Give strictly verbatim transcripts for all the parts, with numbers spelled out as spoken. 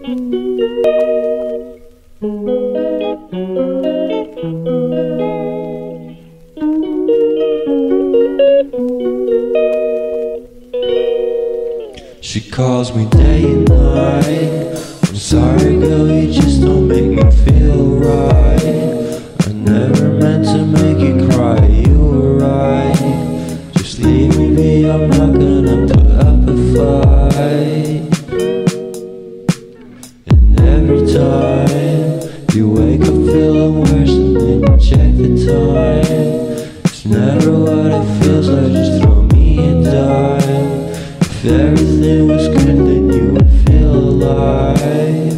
She calls me day and night. I'm sorry girl, you just don't make me feel right. I never meant to make you cry, you were right. Just leave me be, I'm not gonna put up a fight. And every time you wake up feeling worse and then you check the time. It's never what it feels like, just throw me a dime. If everything was good, then you would feel alive.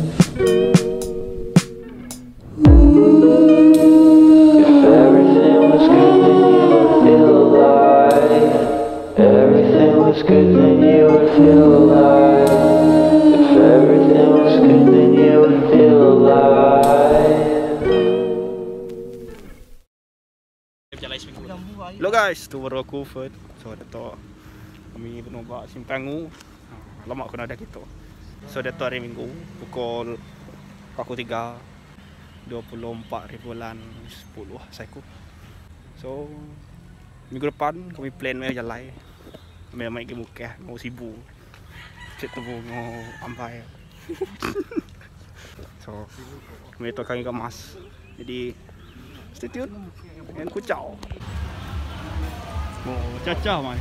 Ooh. If everything was good, then you would feel alive. Everything was good, then you would feel alive. If everything was good, then you would feel alive. Hello guys, tu baru aku Ferd. So Dato' kami bernomba Simpang U. Lama aku nak ada gitu. So Dato' hari Minggu pukul pukul tiga dua puluh empat bulan sepuluh saiku. So minggu depan kami plan mai jalan. Kami mai ke Mukah, mau Sibu. Cek tu mau ampai. So kami tu kami kemas. Jadi stay tune. Dan kucau. Oh, cacah mai.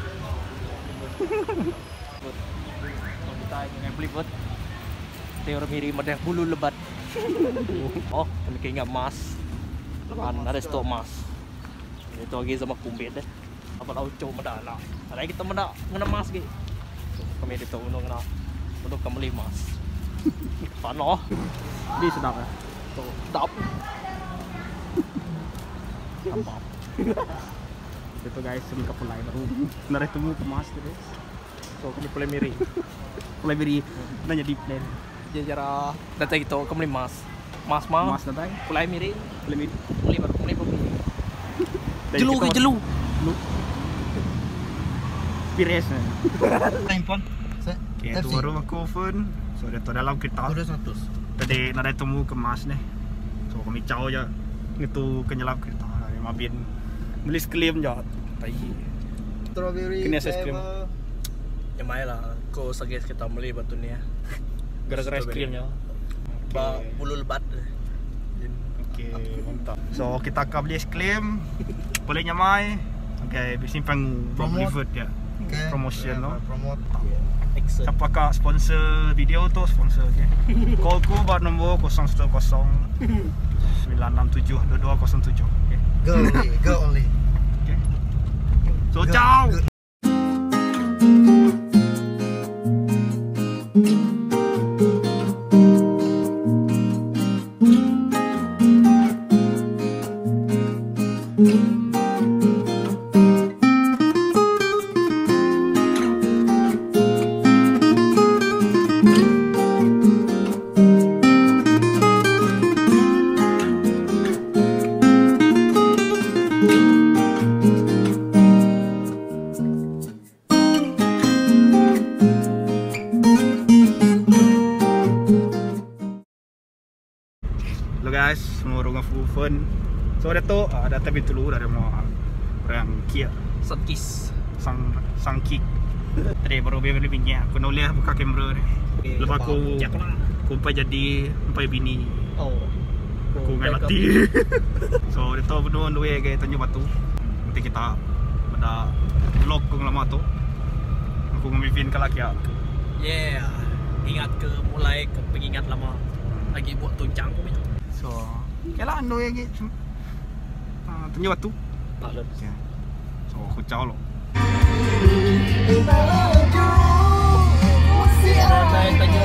Kita dengan beli buat teori miri madah bulu lebat. Oh, kami keingat mas. Kan ada stok mas. Itu lagi sama kumbit deh. Apa lau cow medana. Ada kita menda ngena mas ge. Kami itu untuk ngena untuk kembali mas. Pano. Di sedap ya. Tuh, sedap. Tambah. Itu guys, kami ke Pulai baru narik temu kemas terus. So kami pulai miri. Pulai beri nanya di plan. Jara datang itu kembali mas. Mas mau. Mas datang. Pulai miri. Pulai beri. Pulai baru pulai baru. Jelu ke jelu. Pires. Handphone. Okay, tu baru aku phone. So Dato' dalam kereta. Sudah seratus. Tadi nak temu kemas ni. So kami caw je. Itu kenyelam kereta. Mabin beli es krim je. Tai. Strawberry. Kena es krim. Ya mai lah. Ko sages kita beli batu ni ya. Gara-gara es krimnya. Ba bulu lebat. Okey, mantap. So kita akan beli es krim. Boleh nyamai. Okey, Simpang Promote ya. Okay. Promotion no. Promote. Siapa kah sponsor video tu sponsor okey. Call ku buat nombor kosong satu kosong sembilan enam tujuh dua dua kosong tujuh. Okey. Go only. Go only. Okay. So ciao. Hello guys, semua orang full phone. So Dato' uh, dah tapi dulu dari mau orang Kia Satkis. sang sang kick. Tadi baru beli minyak. Aku nak lihat buka kamera ni. Lepas aku kumpai jadi kumpai bini. Oh. Aku ngai mati. So Dato' berdua duit ke Tanjung Batu. Nanti kita pada vlog kong lama tu. Aku ngamimpin ke laki. Yeah. Ingat ke mulai ke pengingat lama. Lagi buat tuncang pun. So, okay lah, ando lagi uh, Tanjung Batu. Tak ada. Okay. So, aku caw lo. Saya tanya.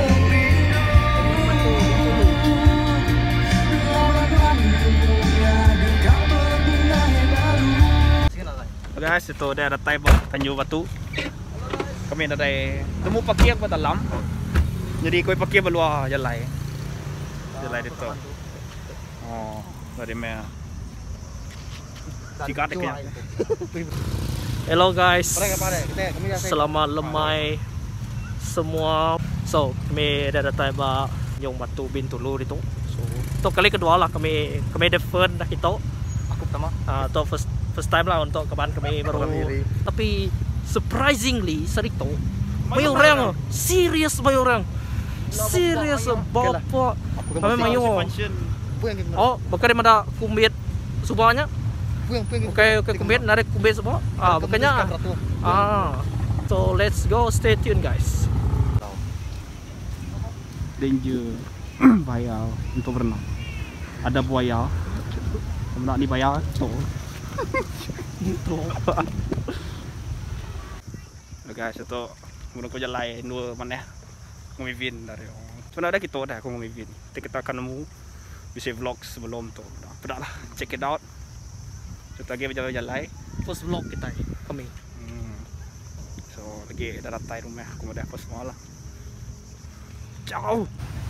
Okay guys, itu dia ada type Tanjung Batu. Kami ada temu parkir kat dalam. Jadi kau parkir berluar jalan. Jalan itu. Oh, dari mana? Jika ada kaya. Hello guys. Selamat lemai semua. So kami dah datang ba yung Batu Bintulu itu. So itu kali kedua lah kami kami defend dah kita. Aku pertama. Ah, uh, first first time lah untuk kapan kami baru. Tapi surprisingly sarito may orang serious may orang serious bapak. Kami mayo. Oh, bakal ada kumbit semuanya. Oke oke kumbit narik kumbit semua. Ah, bukannya. Ah. So let's go, stay tuned guys. Danger bahaya untuk berenang. Ada buaya. Nak dibayar tu. Gitu. Guys, itu mula ko jalan dua mana ngumivin dari. Sebenarnya kita dah aku ngumivin. Kita akan nemu bisa vlog sebelum tu. Dah lah, check it out. Kita lagi berjalan-jalan. First vlog kita kami. Hmm. So lagi dah datang rumah aku dah apa semua lah. Ciao.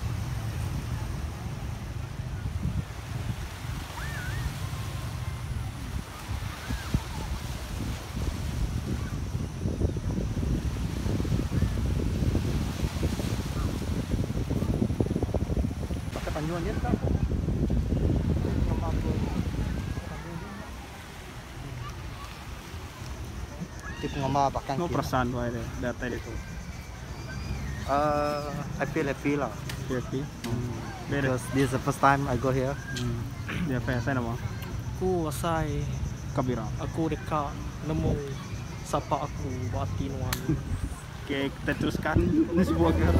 Pakai panjuan dia tak? Tipe ngama pakai. No perasaan tu ada data itu. Uh, I feel happy lah. Happy. Hmm. Beres. Because this is the first time I go here. Hmm. Dia apa saya nama? Aku asai Kabira. aku dekat nemu sapa aku bati nuan. Oke, kita teruskan sebuah gerak.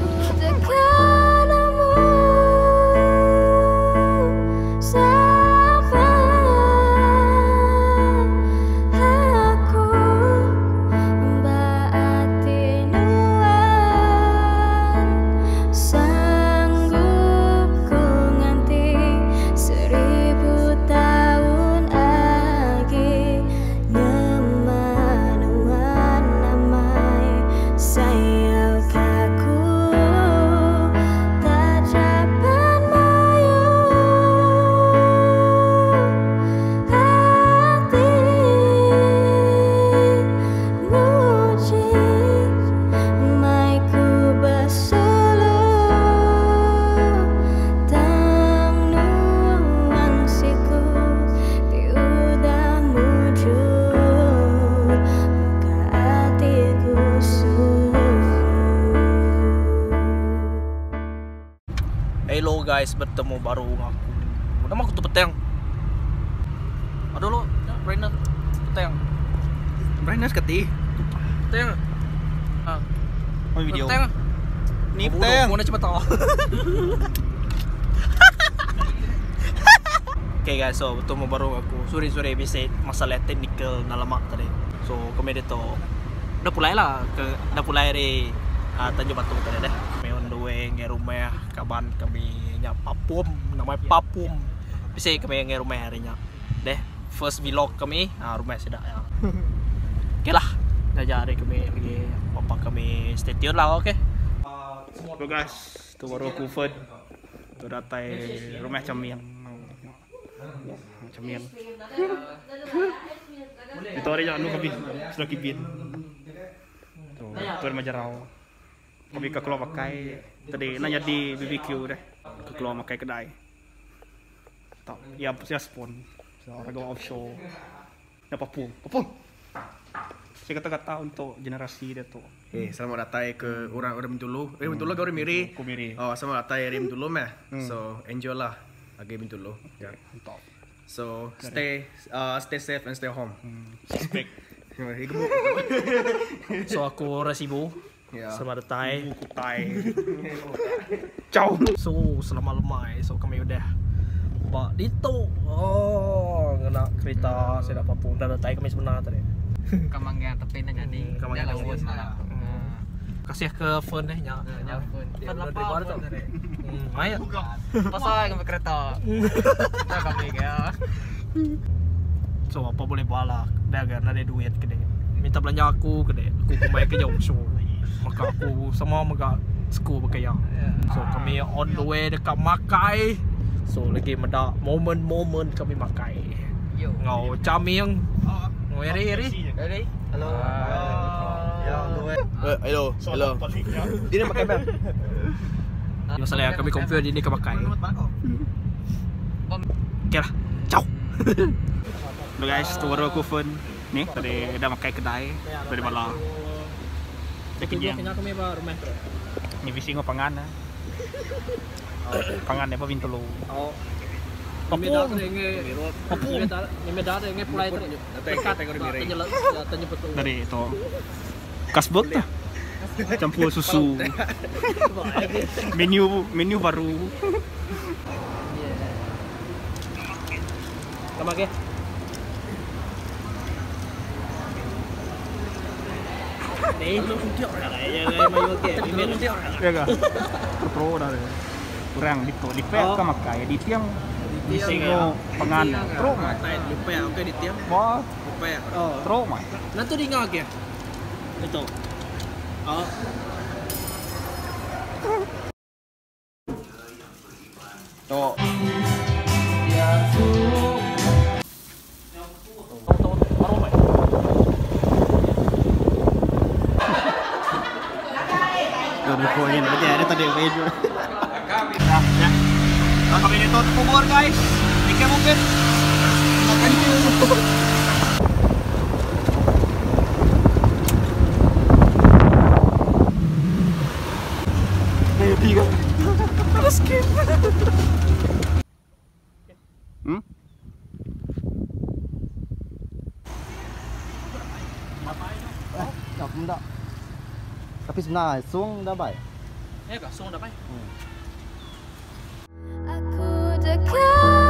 Hello guys, bertemu baru aku. Nama aku tu Petang. Aduh lo, Rainer Petang. Rainer sekali. Petang. Ah, Oh video. Petang. Ni Petang. Petang. Mana cepat tahu. Okay guys, so bertemu baru aku. Sorry sorry bisa masalah technical na lama tadi. So kami dito. Dah pulai lah ke dah pulai dari uh, Tanjung Batu tadi deh. Kami on the way nge rumah kaban kami nya Papum, namanya Papum. Bisa kami nge rumah harinya. Deh, first vlog kami, ah rumah sudah ya. Oke lah, dah jadi kami lagi papa kami stay tune lah, oke. So guys, tu baru aku food. Tu datang rumah Camian. Camian. Itu hari jangan lupa bin, sudah kibin. Tu, tu ada majarau. Kami ke keluar pakai tadi nanya di B B Q deh. Ke keluar pakai kedai. Tak, ya saya spon. So harga offshore. Dah Papum. Papum. Saya kata-kata untuk generasi dia tu. Eh, selamat datang ke orang-orang Bintulu. Eh, Bintulu kau Miri. Ku Miri. Oh, selamat datang dari Bintulu meh. So, enjoy lah lagi Bintulu. Ya, mantap. So, stay uh, stay safe and stay home. Suspek. So aku Resibo. Ya. Selamat datang. Kutai. Ciao. So selama lemai, so kami udah Pak Dito. Oh, ngena kereta saya dapat pun dah datang kami sebenar tadi. Kamangga tapi na jadi Kamangga jalan tapi. na. Kasih ke phone deh nya. Nya phone. Phone lapar baru tu. Hmm, maya. Pasal kami kereta. Tak kami ya. So apa boleh bala? Dah kan ada duit gede. Minta belanja aku gede. Aku kembali ke jauh show. Maka aku sama maka school berkaya. So kami on the way dekat Makai. So lagi ada momen-momen kami Makai. Yo. Ngau Camiang. Ngau eri eri. Ready? Hello. Eh, hello, hello. Dia nak pakai bel. Masalahnya kami confirm ini kepakai. Oke lah, ciao. Lo guys, tu baru aku phone ni tadi dah makai kedai dari malam. Dia kenyang. kami ba rumah. Ni visi ngo pangan lah. Pangan apa pintu lo. Oh. Kami dah nge Kami dah kami dah nge pulai tu. Dekat tanya tanya betul. Dari itu kasbot lah. Campur susu. Menu menu baru. Kamu ke? Ni lu unjuk dah. Ya mayu ke. Ini unjuk dah. Ya kah? Pro dah. Kurang dito di pe ka makai di tiang di singo pangan. Pro mah. Lupa oke di tiang. Wah, Lupa. Oh. pro mah. Nanti di ngak ke? Itu. Oh. Tuh. Udah pokoknya berarti ada tadi video. Nah, ya. Kami ini tutup kubur guys. Jika mungkin makan dulu. Ayo tiga. Terus skip. Hmm? Tak benda. Tapi sebenarnya sung dah baik. Eh, kak, song dah baik. Aku dekat